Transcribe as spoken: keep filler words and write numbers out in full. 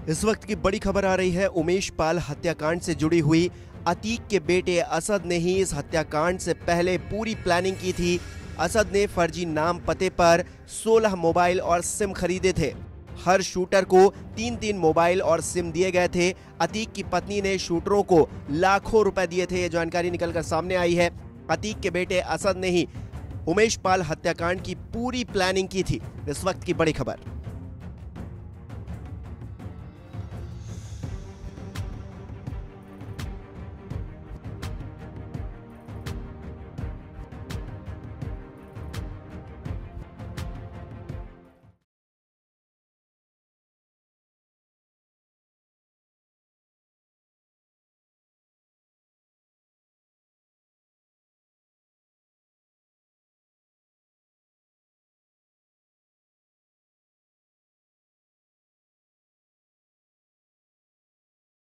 इस वक्त की बड़ी खबर आ रही है उमेश पाल हत्याकांड से जुड़ी हुई। अतीक के बेटे असद ने ही इस हत्याकांड से पहले पूरी प्लानिंग की थी। असद ने फर्जी नाम पते पर सोलह मोबाइल और सिम खरीदे थे। हर शूटर को तीन तीन मोबाइल और सिम दिए गए थे। अतीक की पत्नी ने शूटरों को लाखों रुपए दिए थे। ये जानकारी निकलकर सामने आई है। अतीक के बेटे असद ने ही उमेश पाल हत्याकांड की पूरी प्लानिंग की थी। इस वक्त की बड़ी खबर।